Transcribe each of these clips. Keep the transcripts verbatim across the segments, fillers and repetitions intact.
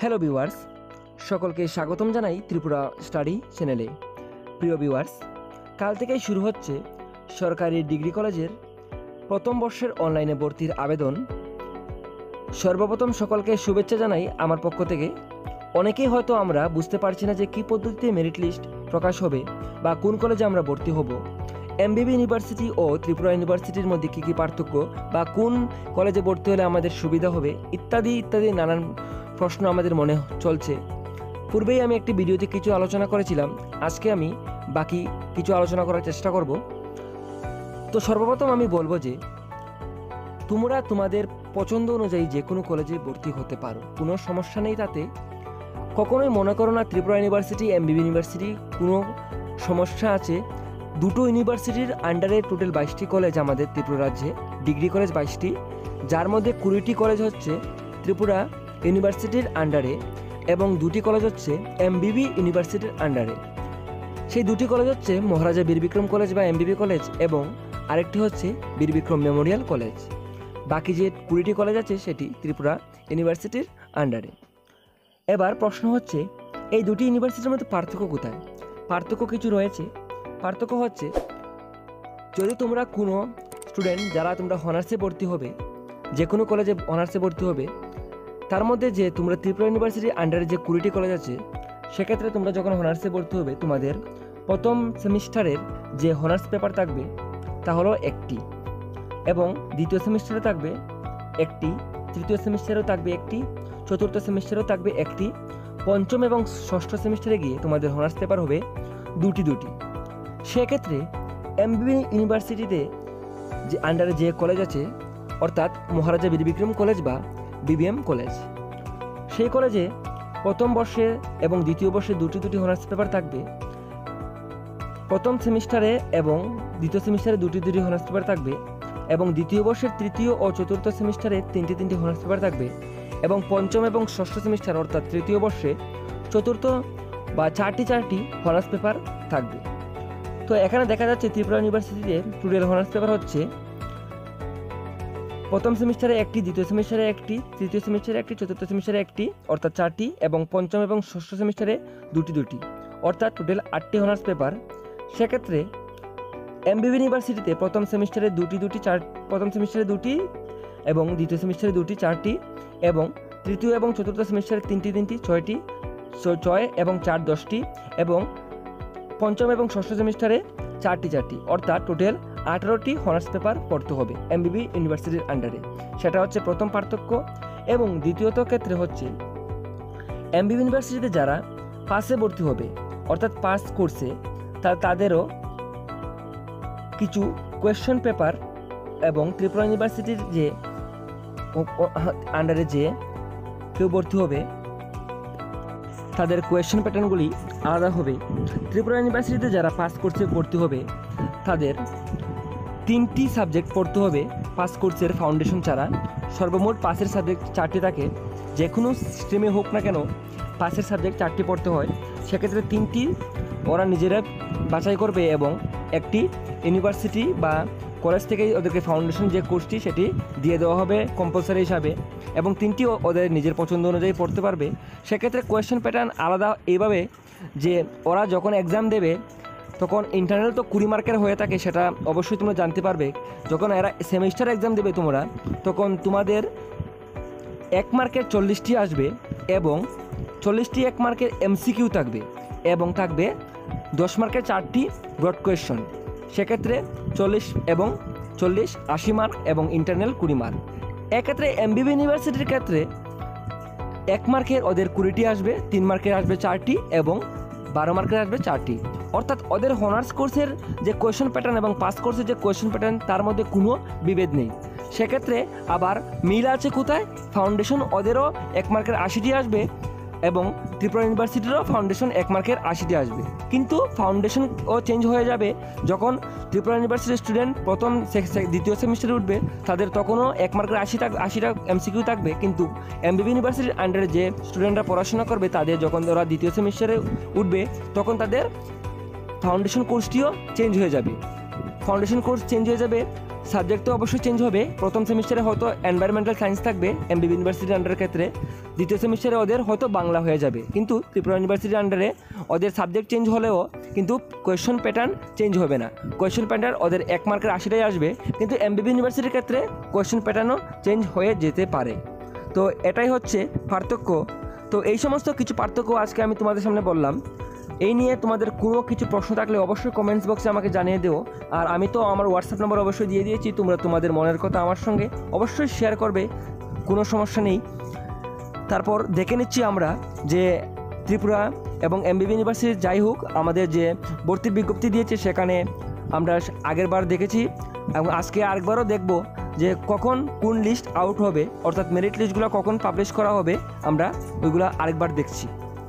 Hello viewers, সকলকে স্বাগতম জানাই ত্রিপুরা স্টাডি চ্যানেলে। প্রিয় ভিউয়ার্স, কাল থেকেই শুরু হচ্ছে সরকারি ডিগ্রি কলেজের প্রথম বর্ষের অনলাইনে ভর্তির আবেদন। সর্বপ্রথম সকলকে শুভেচ্ছা জানাই আমার পক্ষ থেকে। অনেকেই হয়তো আমরা বুঝতে পারছি না যে কী পদ্ধতিতে মেরিট লিস্ট প্রকাশ হবে বা কোন কলেজে আমরা ভর্তি হব, এমবিবি ইউনিভার্সিটি ও ত্রিপুরা ইউনিভার্সিটির মধ্যে কী কী পার্থক্য বা কোন কলেজে ভর্তি হলে আমাদের সুবিধা হবে ইত্যাদি ইত্যাদি নানান প্রশ্ন আমাদের মনে চলছে। পূর্বেই আমি একটি ভিডিওতে কিছু আলোচনা করেছিলাম, আজকে আমি বাকি কিছু আলোচনা করার চেষ্টা করব। তো সর্বপ্রথম আমি বলবো যে তোমরা তোমাদের পছন্দ অনুযায়ী যে কোনো কলেজে ভর্তি হতে পারো, কোনো সমস্যা নেই তাতে। কখনোই মনে করো না ত্রিপুরা ইউনিভার্সিটি এমবিবি ইউনিভার্সিটি কোনো সমস্যা আছে। দুটো ইউনিভার্সিটির আন্ডারে টোটাল বাইশটি কলেজ আমাদের ত্রিপুরা রাজ্যে, ডিগ্রি কলেজ বাইশটি, যার মধ্যে কুড়িটি কলেজ হচ্ছে ত্রিপুরা ইউনিভার্সিটির আন্ডারে এবং দুটি কলেজ হচ্ছে এমবিবি ইউনিভার্সিটির আন্ডারে। সেই দুটি কলেজ হচ্ছে মহারাজা বীরবিক্রম কলেজ বা এমবিবি কলেজ এবং আরেকটি হচ্ছে বীরবিক্রম মেমোরিয়াল কলেজ। বাকি যে কুড়িটি কলেজ আছে সেটি ত্রিপুরা ইউনিভার্সিটির আন্ডারে। এবার প্রশ্ন হচ্ছে এই দুটি ইউনিভার্সিটির মধ্যে পার্থক্য কোথায়? পার্থক্য কিছু রয়েছে। পার্থক্য হচ্ছে যদি তোমরা কোনো স্টুডেন্ট যারা তোমরা অনার্সে ভর্তি হবে, যে কোনো কলেজে অনার্সে ভর্তি হবে, তার মধ্যে যে তোমরা ত্রিপুরা ইউনিভার্সিটির আন্ডারে যে কুড়িটি কলেজ আছে সেক্ষেত্রে তোমরা যখন অনার্সে ভর্তি হবে তোমাদের প্রথম সেমিস্টারের যে অনার্স পেপার থাকবে তা হলো একটি, এবং দ্বিতীয় সেমিস্টারে থাকবে একটি, তৃতীয় সেমিস্টারেও থাকবে একটি, চতুর্থ সেমিস্টারেও থাকবে একটি, পঞ্চম এবং ষষ্ঠ সেমিস্টারে গিয়ে তোমাদের অনার্স পেপার হবে দুটি দুটি। সেক্ষেত্রে এমবিবি ইউনিভার্সিটিতে যে আন্ডারে যে কলেজ আছে অর্থাৎ মহারাজা বীরবিক্রম কলেজ বা বিবিএম কলেজ, সেই কলেজে প্রথম বর্ষে এবং দ্বিতীয় বর্ষে দুটি দুটি অনার্স পেপার থাকবে। প্রথম সেমিস্টারে এবং দ্বিতীয় সেমিস্টারে দুটি দুটি অনার্স পেপার থাকবে এবং দ্বিতীয় বর্ষের তৃতীয় ও চতুর্থ সেমিস্টারে তিনটি তিনটি অনার্স পেপার থাকবে এবং পঞ্চম এবং ষষ্ঠ সেমিস্টার অর্থাৎ তৃতীয় বর্ষে চতুর্থ বা চারটি চারটি অনার্স পেপার থাকবে। তো এখানে দেখা যাচ্ছে ত্রিপুরা ইউনিভার্সিটিতে টোটাল অনার্স পেপার হচ্ছে প্রথম সেমিস্টারে একটি, দ্বিতীয় সেমিস্টারে একটি, তৃতীয় সেমিস্টারে একটি, চতুর্থ সেমিস্টারে একটি অর্থাৎ চারটি, এবং পঞ্চম এবং ষষ্ঠ সেমিস্টারে দুটি দুটি অর্থাৎ টোটাল আটটি অনার্স পেপার। সেক্ষেত্রে এমবিবি ইউনিভার্সিটিতে প্রথম সেমিস্টারে দুটি দুটি চার প্রথম সেমিস্টারে দুটি এবং দ্বিতীয় সেমিস্টারে দুটি চারটি, এবং তৃতীয় এবং চতুর্থ সেমিস্টারে তিনটি তিনটি ছয়টি, ছয় এবং চার দশটি, এবং পঞ্চম এবং ষষ্ঠ সেমিস্টারে চারটি চারটি অর্থাৎ টোটাল আঠারোটি অনার্স পেপার পড়তে হবে এমবিবি ইউনিভার্সিটির আন্ডারে। সেটা হচ্ছে প্রথম পার্থক্য। এবং দ্বিতীয়ত ক্ষেত্রে হচ্ছে এমবিবি ইউনিভার্সিটিতে যারা পাসে ভর্তি হবে অর্থাৎ পাস করছে তা তাদেরও কিছু কোয়েশ্চন পেপার এবং ত্রিপুরা ইউনিভার্সিটির যে আন্ডারে যে কেউ ভর্তি হবে তাদের কোয়েশ্চন প্যাটার্নগুলি আলাদা হবে। ত্রিপুরা ইউনিভার্সিটিতে যারা পাস কোর্সে ভর্তি হবে তাদের তিনটি সাবজেক্ট পড়তে হবে পাস কোর্সের ফাউন্ডেশন ছাড়া। সর্বমোট পাসের সাবজেক্ট চারটি থাকে, যে কোনো স্ট্রিমে হোক না কেন পাসের সাবজেক্ট চারটি পড়তে হয়। সেক্ষেত্রে তিনটি ওরা নিজেরা বাছাই করবে এবং একটি ইউনিভার্সিটি বা কলেজ থেকেই ওদেরকে ফাউন্ডেশন যে কোর্সটি সেটি দিয়ে দেওয়া হবে কম্পালসারি হিসাবে, এবং তিনটি ওদের নিজের পছন্দ অনুযায়ী পড়তে পারবে। সেক্ষেত্রে কোয়েশ্চেন প্যাটার্ন আলাদা এইভাবে যে ওরা যখন এক্সাম দেবে তখন ইন্টারনাল তো কুড়ি মার্কের হয়ে থাকে, সেটা অবশ্যই তোমরা জানতে পারবে। যখন এরা সেমিস্টার এক্সাম দেবে তোমরা তখন তোমাদের এক মার্কের চল্লিশটি আসবে এবং চল্লিশটি এক মার্কের এমসিকিউ থাকবে এবং থাকবে দশ মার্কের চারটি ব্রড কোয়েশ্চন। সেক্ষেত্রে চল্লিশ এবং চল্লিশ আশি মার্ক এবং ইন্টারনাল কুড়ি মার্ক। এক্ষেত্রে এমবিবি ইউনিভার্সিটির ক্ষেত্রে এক মার্কের ওদের কুড়িটি আসবে, তিন মার্কের আসবে চারটি এবং বারো মার্কের আসবে চারটি। অর্থাৎ ওদের অনার্স কোর্সের যে কোয়েশ্চন প্যাটার্ন এবং পাস কোর্সের যে কোয়েশ্চন প্যাটার্ন তার মধ্যে কোনো বিভেদ নেই। সেক্ষেত্রে আবার মিল আছে কোথায়? ফাউন্ডেশন ওদেরও এক মার্কের আশিটি আসবে এবং ত্রিপুরা ইউনিভার্সিটিরও ফাউন্ডেশন এক মার্কের আশিটি আসবে, কিন্তু ফাউন্ডেশন ও চেঞ্জ হয়ে যাবে যখন ত্রিপুরা ইউনিভার্সিটির স্টুডেন্ট প্রথম দ্বিতীয় সেমিস্টারে উঠবে তাদের তখনও এক মার্কের আশি আশিটা এমসিকিউ থাকবে, কিন্তু এমবিবি ইউনিভার্সিটির আন্ডারে যে স্টুডেন্টরা পড়াশোনা করবে তাদের যখন ওরা দ্বিতীয় সেমিস্টারে উঠবে তখন তাদের ফাউন্ডেশন কোর্সটিও চেঞ্জ হয়ে যাবে। ফাউন্ডেশন কোর্স চেঞ্জ হয়ে যাবে সাবজেক্ট তো অবশ্যই চেঞ্জ হবে। প্রথম সেমিস্টারে হয়তো এনভায়রনমেন্টাল সায়েন্স থাকবে এমবিবি ইউনিভার্সিটির আন্ডারের ক্ষেত্রে, দ্বিতীয় সেমিস্টারে ওদের হয়তো বাংলা হয়ে যাবে। কিন্তু ত্রিপুরা ইউনিভার্সিটির আন্ডারে ওদের সাবজেক্ট চেঞ্জ হলেও কিন্তু কোয়েশ্চন প্যাটার্ন চেঞ্জ হবে না। কোয়েশ্চন প্যাটার্ন ওদের এক মার্কের আশিটাই আসবে, কিন্তু এমবিবি ইউনিভার্সিটির ক্ষেত্রে কোয়েশ্চন প্যাটার্নও চেঞ্জ হয়ে যেতে পারে। তো এটাই হচ্ছে পার্থক্য। তো এই সমস্ত কিছু পার্থক্য আজকে আমি তোমাদের সামনে বললাম। এই নিয়ে তোমাদের কোনো কিছু প্রশ্ন থাকলে অবশ্যই কমেন্টস বক্সে আমাকে জানিয়ে দিও। আর আমি তো আমার হোয়াটসঅ্যাপ নাম্বার অবশ্যই দিয়ে দিয়েছি, তোমরা তোমাদের মনের কথা আমার সঙ্গে অবশ্যই শেয়ার করবে, কোনো সমস্যা নেই। তারপর দেখে নিচ্ছি আমরা যে ত্রিপুরা এবং এমবিবি ইউনিভার্সিটি যাই হোক আমাদের যে ভর্তির বিজ্ঞপ্তি দিয়েছে সেখানে আমরা আগের বার দেখেছি এবং আজকে আরেকবারও দেখব যে কখন কোন লিস্ট আউট হবে, অর্থাৎ মেরিট লিস্টগুলো কখন পাবলিশ করা হবে, আমরা ওইগুলো আরেকবার দেখছি।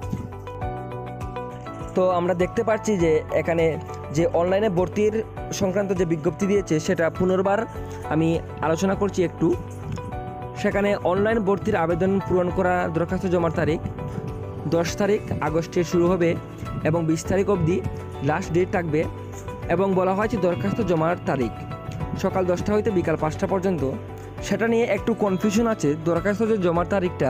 তো আমরা দেখতে পাচ্ছি যে এখানে যে অনলাইনে ভর্তির সংক্রান্ত যে বিজ্ঞপ্তি দিয়েছে সেটা পুনর্বার আমি আলোচনা করছি একটু। সেখানে অনলাইন ভর্তির আবেদন পূরণ করা দরখাস্ত জমার তারিখ দশ তারিখ আগস্টে শুরু হবে এবং বিশ তারিখ অবধি লাস্ট ডেট থাকবে। এবং বলা হয়েছে দরখাস্ত জমার তারিখ সকাল দশটা হইতে বিকাল পাঁচটা পর্যন্ত। সেটা নিয়ে একটু কনফিউশন আছে, দরখাস্ত যে জমার তারিখটা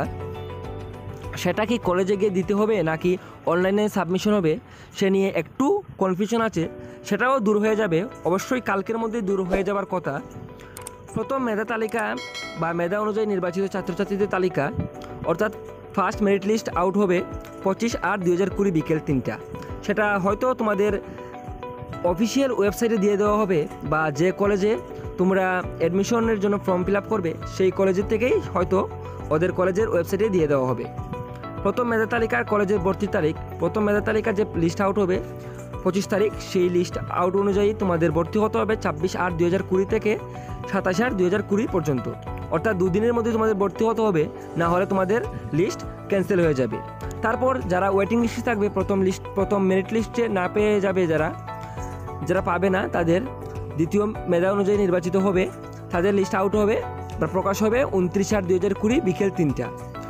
সেটা কি কলেজে গিয়ে দিতে হবে নাকি অনলাইনে সাবমিশন হবে, সে নিয়ে একটু কনফিউশন আছে। সেটাও দূর হয়ে যাবে, অবশ্যই কালকের মধ্যে দূর হয়ে যাবার কথা। প্রথম মেধা তালিকা বা মেধা অনুযায়ী নির্বাচিত ছাত্রছাত্রীদের তালিকা, অর্থাৎ ফার্স্ট মেরিট লিস্ট আউট হবে পঁচিশ আট দুই হাজার কুড়ি বিকেল তিনটা। সেটা হয়তো তোমাদের অফিসিয়াল ওয়েবসাইটে দিয়ে দেওয়া হবে, বা যে কলেজে তোমরা অ্যাডমিশনের জন্য ফর্ম ফিল আপ করবে সেই কলেজের থেকেই হয়তো ওদের কলেজের ওয়েবসাইটে দিয়ে দেওয়া হবে। প্রথম মেধা তালিকার কলেজের ভর্তির তারিখ, প্রথম মেধা তালিকার যে লিস্ট আউট হবে পঁচিশ তারিখ, সেই লিস্ট আউট অনুযায়ী তোমাদের ভর্তি হতে হবে ছাব্বিশ আট দুই হাজার কুড়ি থেকে সাতাশ আট দুই হাজার কুড়ি পর্যন্ত। অর্থাৎ দুদিনের মধ্যে তোমাদের ভর্তি হতে হবে, না হলে তোমাদের লিস্ট ক্যান্সেল হয়ে যাবে। তারপর যারা ওয়েটিং লিস্টে থাকবে, প্রথম লিস্ট প্রথম মেরিট লিস্টে না পেয়ে যাবে, যারা যারা পাবে না তাদের দ্বিতীয় মেধা অনুযায়ী নির্বাচিত হবে, তাদের লিস্ট আউট হবে বা প্রকাশ হবে উনত্রিশ আট দুই হাজার কুড়ি বিকেল তিনটা।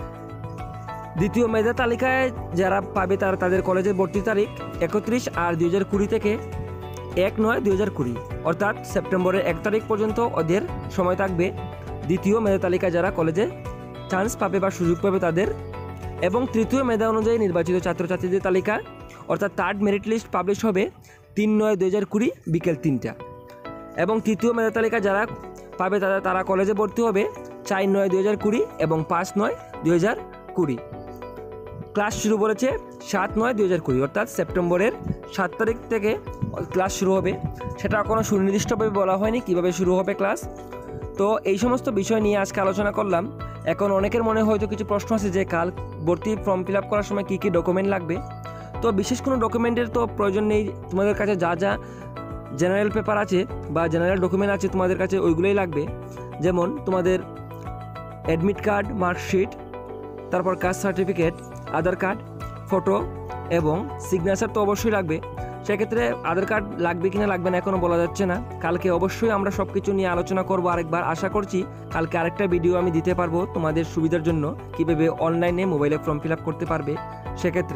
দ্বিতীয় মেধা তালিকায় যারা পাবে তারা তাদের কলেজের ভর্তির তারিখ একত্রিশ আট দুই হাজার কুড়ি থেকে এক নয় দুই হাজার কুড়ি, অর্থাৎ সেপ্টেম্বরের এক তারিখ পর্যন্ত ওদের সময় থাকবে দ্বিতীয় মেধা তালিকায় যারা কলেজে চান্স পাবে বা সুযোগ পাবে তাদের। এবং তৃতীয় মেধা অনুযায়ী নির্বাচিত ছাত্রছাত্রীদের তালিকা, অর্থাৎ থার্ড মেরিট লিস্ট পাবলিশ হবে তিন নয় দুই হাজার কুড়ি বিকেল তিনটা। এবং তৃতীয় মেধা তালিকা যারা পাবে তারা তারা কলেজে ভর্তি হবে চার নয় দুই হাজার কুড়ি এবং পাঁচ নয় দুই হাজার কুড়ি। ক্লাস শুরু বলেছে সাত নয় দুই হাজার কুড়ি, অর্থাৎ সেপ্টেম্বরের সাত তারিখ থেকে ক্লাস শুরু হবে। সেটা কোনো সুনির্দিষ্টভাবে বলা হয়নি কীভাবে শুরু হবে ক্লাস। তো এই সমস্ত বিষয় নিয়ে আজকে আলোচনা করলাম। এখন অনেকের মনে হয়তো কিছু প্রশ্ন আছে যে কাল ভর্তি ফর্ম ফিল আপ করার সময় কী কী ডকুমেন্ট লাগবে। তো বিশেষ কোনো ডকুমেন্টের তো প্রয়োজন নেই, তোমাদের কাছে যা যা জেনারেল পেপার আছে বা জেনারেল ডকুমেন্ট আছে তোমাদের কাছে ওইগুলোই লাগবে। যেমন তোমাদের অ্যাডমিট কার্ড, মার্কশিট, তারপর caste certificate, Aadhaar card, photo এবং সিগনেচার তো অবশ্যই লাগবে। সেক্ষেত্রে আধার কার্ড লাগবে কিনা লাগবে না এখনও বলা যাচ্ছে না। কালকে অবশ্যই আমরা সব কিছু নিয়ে আলোচনা করবো আরেকবার। আশা করছি কালকে আরেকটা ভিডিও আমি দিতে পারবো তোমাদের সুবিধার জন্য, কীভাবে অনলাইনে মোবাইলে ফর্ম ফিল আপ করতে পারবে সেক্ষেত্রে।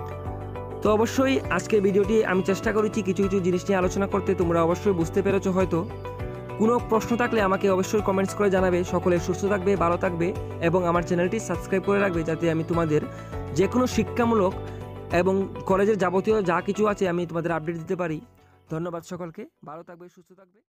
তো অবশ্যই আজকের ভিডিওটি আমি চেষ্টা করেছি কিছু কিছু জিনিস নিয়ে আলোচনা করতে, তোমরা অবশ্যই বুঝতে পেরেছো হয়তো। কোনো প্রশ্ন থাকলে আমাকে অবশ্যই কমেন্টস করে জানাবে। সকলে সুস্থ থাকবে, ভালো থাকবে এবং আমার চ্যানেলটি সাবস্ক্রাইব করে রাখবে, যাতে আমি তোমাদের যে কোনো শিক্ষামূলক এবং কলেজের যাবতীয় যা কিছু আছে আমি তোমাদের আপডেট দিতে পারি। ধন্যবাদ সকলকে, ভালো থাকবে, সুস্থ থাকবে।